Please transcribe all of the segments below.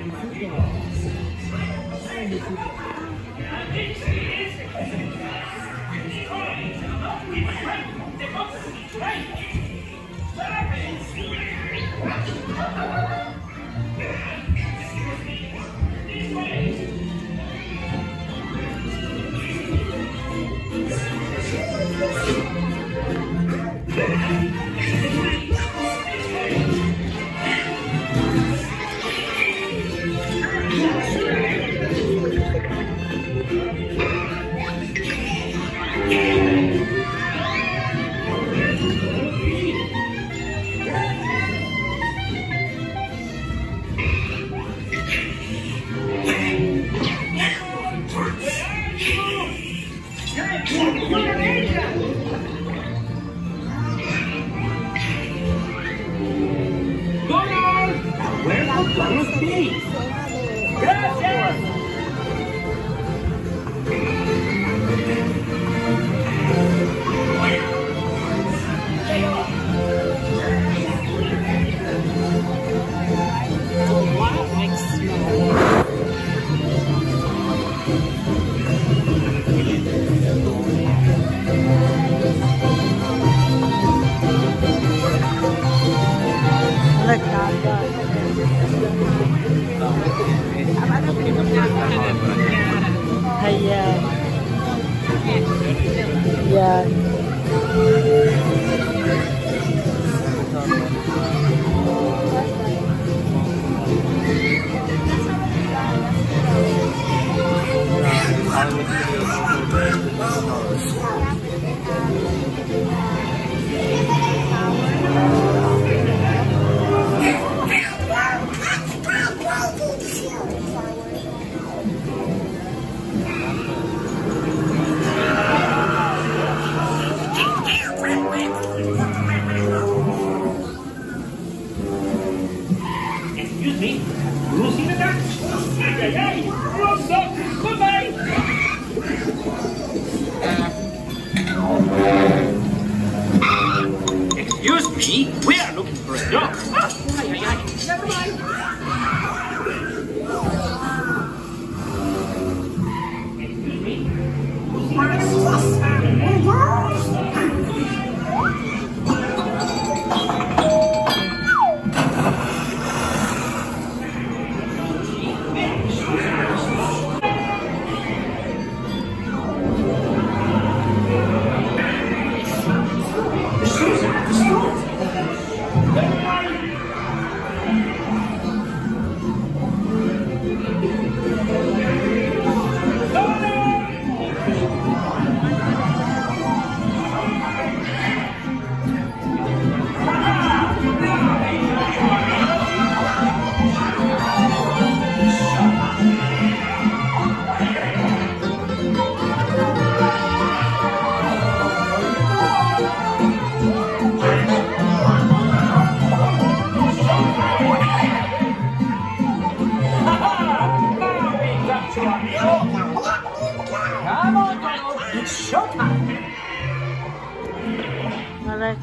Ayan. Yan. Excuse me, losing the duck? Hey, what's up? Goodbye! Excuse me, we are looking for a dog. Never mind. Excuse me, come on, Donald, it's showtime. Alright.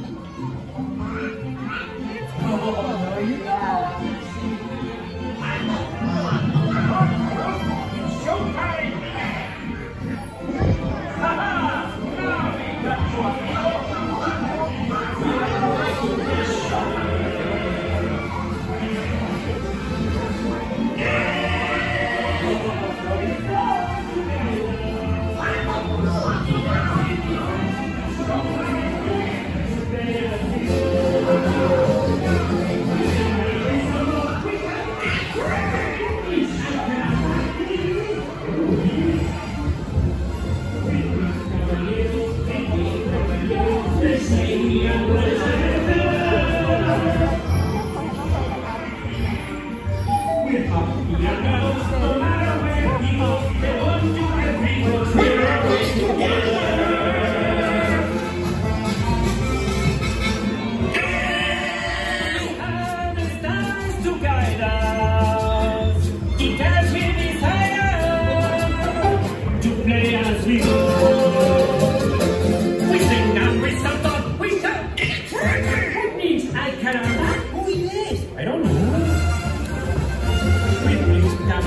I don't know.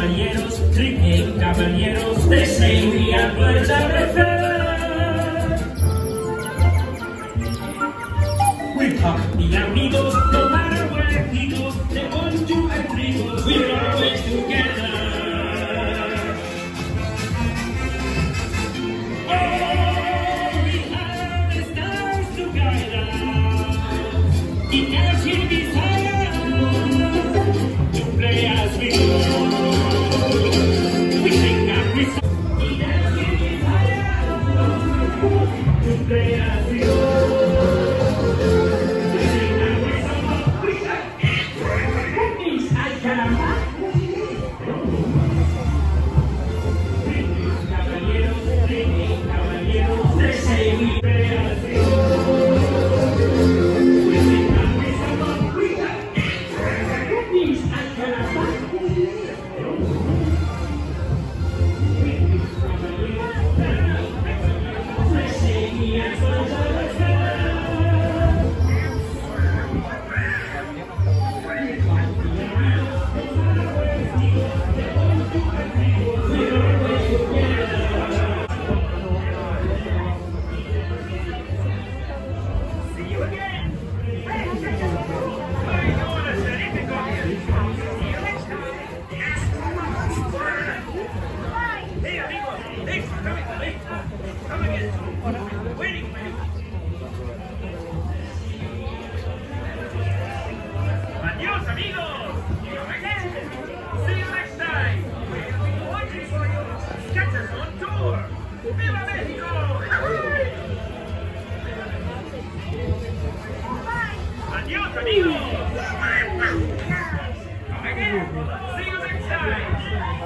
caballeros, drinking caballeros, they say we are birds of a feather. We talk the amigos, no matter where he goes, they want to amigos, we're always together. Oh, we have the stars to guide us. It tells you desire to play as we go. We sing and we song. It tells you desire to play as we go. Adios, amigos! See you next time! We'll be watching for you! Catch us on tour! Viva Mexico! Adios, amigos! Come again! See you next time!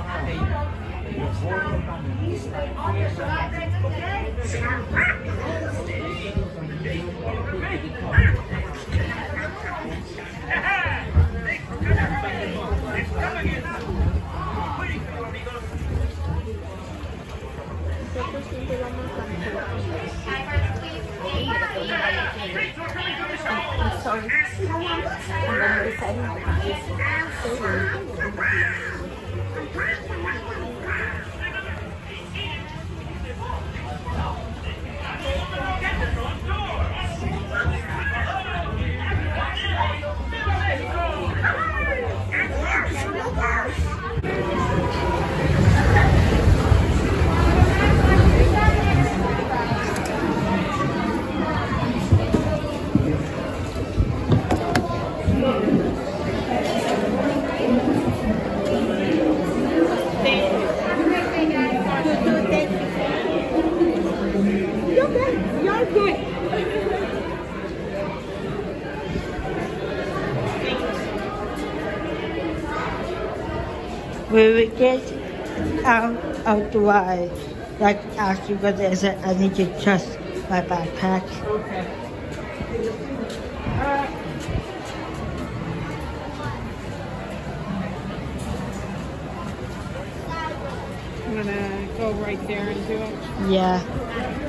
When we get out of the ride, like ask you what is it, I need to adjust my backpack. Okay. I'm gonna go right there and do it. Yeah.